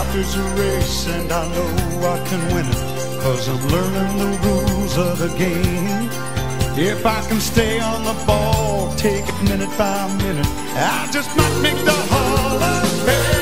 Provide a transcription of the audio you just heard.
Life is a race and I know I can win it, 'cause I'm learning the rules of the game. If I can stay on the ball, take it minute by minute, I just might make the Hall of Fame.